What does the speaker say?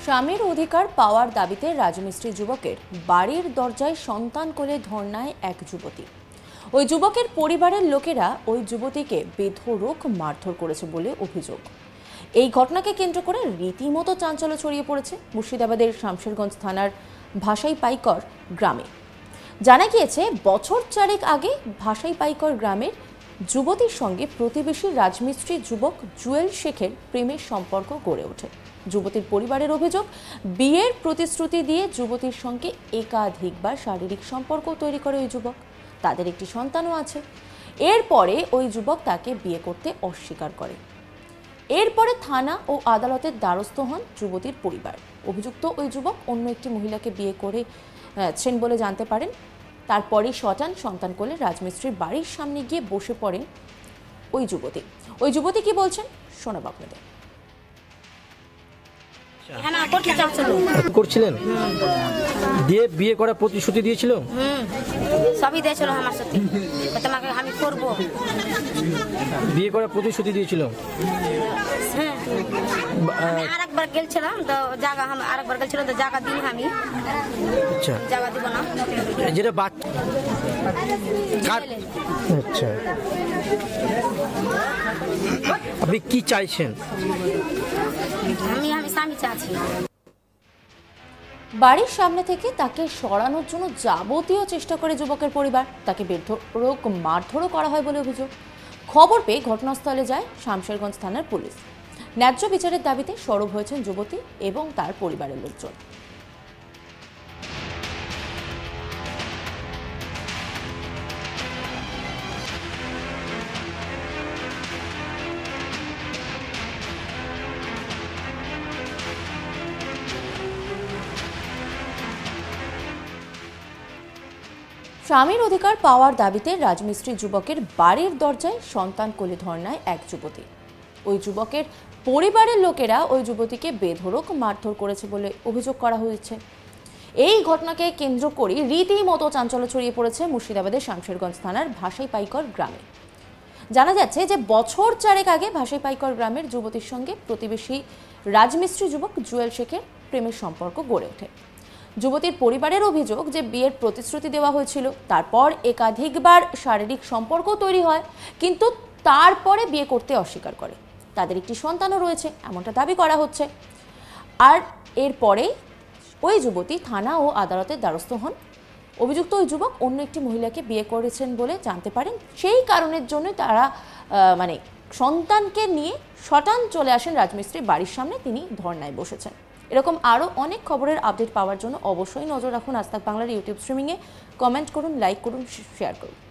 স্বামীর অধিকার পাওয়ার দাবিতে রাজমিস্ত্রি যুবকের বাড়ির দরজায় সন্তান কোলে ধর্নায় এক যুবতী। ওই যুবকের পরিবারের লোকেরা ওই যুবতীকে বেধড়ক মারধর করেছে বলে অভিযোগ। এই ঘটনাকে কেন্দ্র করে রীতিমতো চাঞ্চল্য ছড়িয়ে পড়েছে মুর্শিদাবাদের শামশেরগঞ্জ থানার ভাসাই পাইকর গ্রামে। জানা গিয়েছে বছর চারেক আগে ভাসাই পাইকর গ্রামের যুবতীর সঙ্গে প্রতিবেশী রাজমিস্ত্রি যুবক জুয়েল শেখের প্রেমের সম্পর্ক গড়ে ওঠে। যুবতীর পরিবারের অভিযোগ, বিয়ের প্রতিশ্রুতি দিয়ে যুবতীর সঙ্গে একাধিকবার শারীরিক সম্পর্ক তৈরি করে ওই যুবক। তাদের একটি সন্তানও আছে। এরপরে ওই যুবক তাকে বিয়ে করতে অস্বীকার করে। এরপরে থানা ও আদালতের দ্বারস্থ হন যুবতীর পরিবার। অভিযুক্ত ওই যুবক অন্য একটি মহিলাকে বিয়ে করেছেন বলে জানতে পারেন। তারপরেই সন্তান কোলে রাজমিস্ত্রির বাড়ির সামনে গিয়ে বসে পড়েন ওই যুবতী কি বলছেন শোনাব আপনাদের। করছিলেন দিয়ে বিয়ে করার প্রতিশ্রুতি দিয়েছিল? সবই দিয়েছিল আমার সাথে, তোমাকে আমি করব। বিয়ে করার প্রতিশ্রুতি দিয়েছিল? আরেকবার গেছিলাম তো জায়গা, আরেকবার গেছিলাম তো জায়গা দিই আমি। আচ্ছা, জায়গা দিব না যেটা আচ্ছা, আপনি কি চাইছেন? আমি স্বামী চাচ্ছি। বাড়ির সামনে থেকে তাকে সরানোর জন্য যাবতীয় চেষ্টা করে যুবকের পরিবার। তাকে বেধড়ক মারধরও করা হয় বলে অভিযোগ। খবর পেয়ে ঘটনাস্থলে যায় শামশেরগঞ্জ থানার পুলিশ। ন্যায্য বিচারের দাবিতে সরব হয়েছেন যুবতী এবং তার পরিবারের লোকজন। স্বামীর অধিকার পাওয়ার দাবিতে রাজমিস্ত্রি যুবকের বাড়ির দরজায় সন্তান কোলে ধর্নায় এক যুবতী। ওই যুবকের পরিবারের লোকেরা ওই যুবতীকে বেধড়ক মারধর করেছে বলে অভিযোগ করা হয়েছে। এই ঘটনাকে কেন্দ্র করে রীতিমতো চাঞ্চল্য ছড়িয়ে পড়েছে মুর্শিদাবাদের শামশেরগঞ্জ থানার ভাসাই পাইকর গ্রামে। জানা যাচ্ছে যে বছর চারেক আগে ভাসাই পাইকর গ্রামের যুবতীর সঙ্গে প্রতিবেশী রাজমিস্ত্রি যুবক জুয়েল শেখের প্রেমের সম্পর্ক গড়ে ওঠে। যুবতীর পরিবারের অভিযোগ যে বিয়ের প্রতিশ্রুতি দেওয়া হয়েছিল, তারপর একাধিকবার শারীরিক সম্পর্ক তৈরি হয়, কিন্তু তারপরে বিয়ে করতে অস্বীকার করে। তাদের একটি সন্তানও রয়েছে এমনটা দাবি করা হচ্ছে। আর এরপরে ওই যুবতী থানা ও আদালতের দ্বারস্থ হন। অভিযুক্ত ওই যুবক অন্য একটি মহিলাকে বিয়ে করেছেন বলে জানতে পারেন। সেই কারণের জন্য তারা সন্তানকে নিয়ে শটান চলে আসেন রাজমিস্ত্রির বাড়ির সামনে। তিনি ধর্নায় বসেছেন। এরকম আরও অনেক খবরের আপডেট পাওয়ার জন্য অবশ্যই নজর রাখুন আজ তাক বাংলার ইউটিউব স্ট্রিমিংয়ে। কমেন্ট করুন, লাইক করুন, শেয়ার করুন।